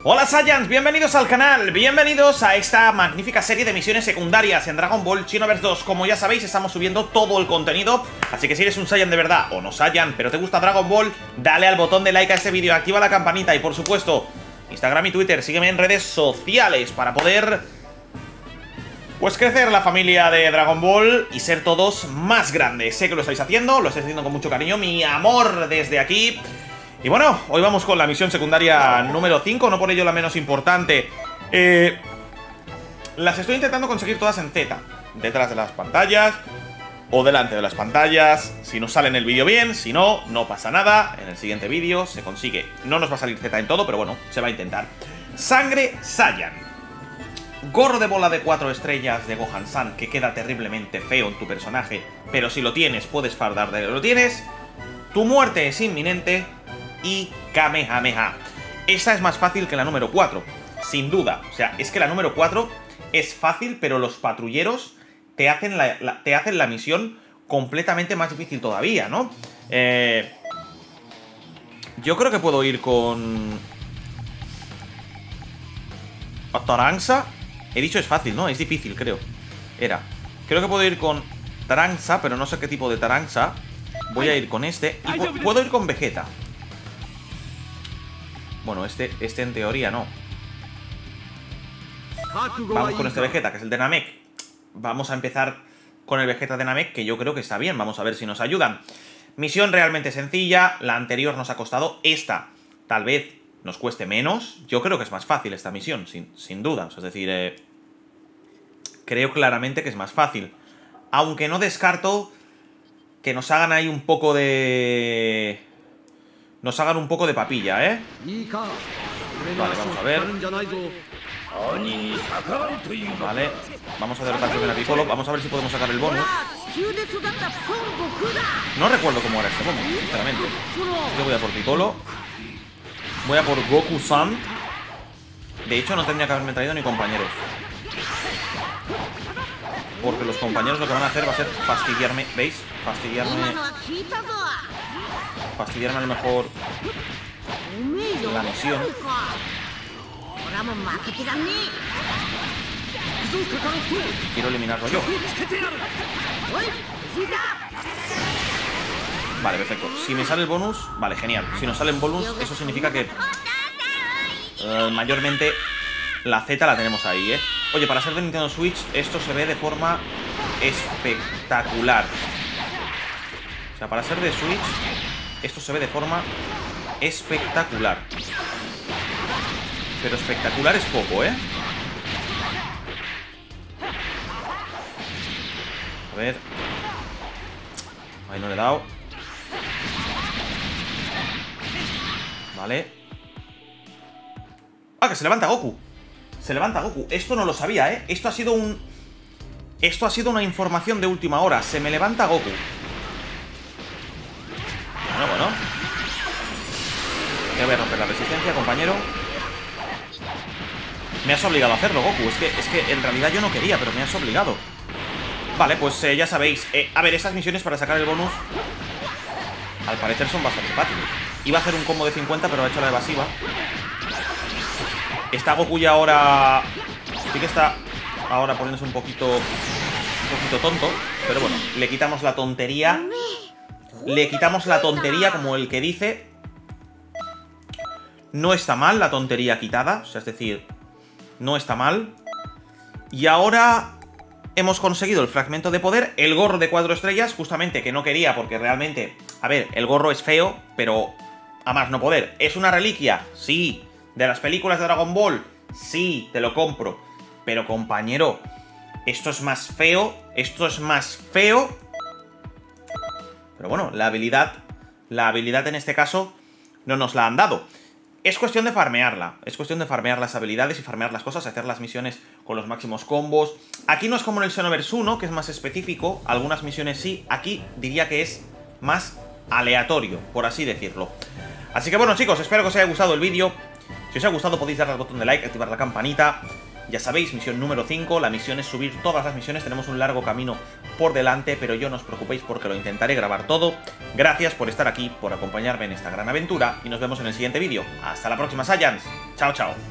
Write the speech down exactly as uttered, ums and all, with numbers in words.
Hola Saiyans, bienvenidos al canal, bienvenidos a esta magnífica serie de misiones secundarias en Dragon Ball Xenoverse dos. Como ya sabéis, estamos subiendo todo el contenido, así que si eres un Saiyan de verdad o no Saiyan, pero te gusta Dragon Ball, dale al botón de like a este vídeo, activa la campanita y por supuesto, Instagram y Twitter, sígueme en redes sociales para poder, pues, crecer la familia de Dragon Ball y ser todos más grandes. Sé que lo estáis haciendo, lo estáis haciendo con mucho cariño, mi amor desde aquí. Y bueno, hoy vamos con la misión secundaria número cinco, no por ello la menos importante. Eh, las estoy intentando conseguir todas en Z, detrás de las pantallas o delante de las pantallas. Si nos sale en el vídeo bien, si no, no pasa nada. En el siguiente vídeo se consigue. No nos va a salir Z en todo, pero bueno, se va a intentar. Sangre Saiyan. Gorro de bola de cuatro estrellas de Gohan-san, que queda terriblemente feo en tu personaje, pero si lo tienes, puedes fardar de que lo tienes. Tu muerte es inminente. Y Kamehameha. Esta es más fácil que la número cuatro, sin duda. O sea, es que la número cuatro es fácil, pero los patrulleros te hacen la, la, te hacen la misión completamente más difícil todavía, ¿no? Eh, yo creo que puedo ir con... Taranxa. He dicho es fácil, ¿no? Es difícil, creo. Era. Creo que puedo ir con Taranxa, pero no sé qué tipo de Taranxa. Voy a ir con este. Y puedo ir con Vegeta. Bueno, este, este en teoría no. Vamos con este Vegeta, que es el de Namek. Vamos a empezar con el Vegeta de Namek, que yo creo que está bien. Vamos a ver si nos ayudan. Misión realmente sencilla. La anterior nos ha costado. Esta tal vez nos cueste menos. Yo creo que es más fácil esta misión, sin, sin duda. Es decir, eh, creo claramente que es más fácil. Aunque no descarto que nos hagan ahí un poco de... Nos hagan un poco de papilla, ¿eh? Vale, vamos a ver. Vale, vamos a derrotar primero a Piccolo. Vamos a ver si podemos sacar el bonus. No recuerdo cómo era este bonus, sinceramente. Yo voy a por Piccolo. Voy a por Goku-san. De hecho, no tendría que haberme traído ni compañeros, porque los compañeros lo que van a hacer va a ser fastidiarme. ¿Veis? Fastidiarme. Fastidiarme a lo mejor la misión. Quiero eliminarlo yo. Vale, perfecto. Si me sale el bonus, vale, genial. Si nos sale el bonus, eso significa que uh, mayormente la Z la tenemos ahí, ¿eh? Oye, para ser de Nintendo Switch, esto se ve de forma espectacular. O sea, para ser de Switch, esto se ve de forma espectacular. Pero espectacular es poco, ¿eh? A ver. Ahí no le he dado. Vale. ¡Ah, que se levanta Goku! Se levanta Goku. Esto no lo sabía, ¿eh? Esto ha sido un... Esto ha sido una información de última hora. Se me levanta Goku. Bueno, bueno. Que voy a romper la resistencia, compañero. Me has obligado a hacerlo, Goku. Es que, es que en realidad yo no quería, pero me has obligado. Vale, pues eh, ya sabéis. Eh, a ver, estas misiones para sacar el bonus, al parecer son bastante fáciles. Iba a hacer un combo de cincuenta, pero ha hecho la evasiva. Está Goku ya ahora... Sí que está ahora poniéndose un poquito... Un poquito tonto. Pero bueno, le quitamos la tontería. Le quitamos la tontería, como el que dice. No está mal la tontería quitada. O sea, es decir, no está mal. Y ahora hemos conseguido el fragmento de poder. El gorro de cuatro estrellas, justamente, que no quería, porque realmente... A ver, el gorro es feo, pero a más no poder. ¿Es una reliquia? Sí. ¿De las películas de Dragon Ball? Sí, te lo compro. Pero, compañero, esto es más feo. Esto es más feo. Pero bueno, la habilidad... La habilidad en este caso no nos la han dado. Es cuestión de farmearla. Es cuestión de farmear las habilidades y farmear las cosas, hacer las misiones con los máximos combos. Aquí no es como en el Xenoverse uno, que es más específico. Algunas misiones sí. Aquí diría que es más aleatorio, por así decirlo. Así que bueno, chicos, espero que os haya gustado el vídeo. Si os ha gustado podéis darle al botón de like, activar la campanita. Ya sabéis, misión número cinco, la misión es subir todas las misiones, tenemos un largo camino por delante, pero yo no os preocupéis porque lo intentaré grabar todo. Gracias por estar aquí, por acompañarme en esta gran aventura, y nos vemos en el siguiente vídeo. Hasta la próxima, Saiyans. Chao, chao.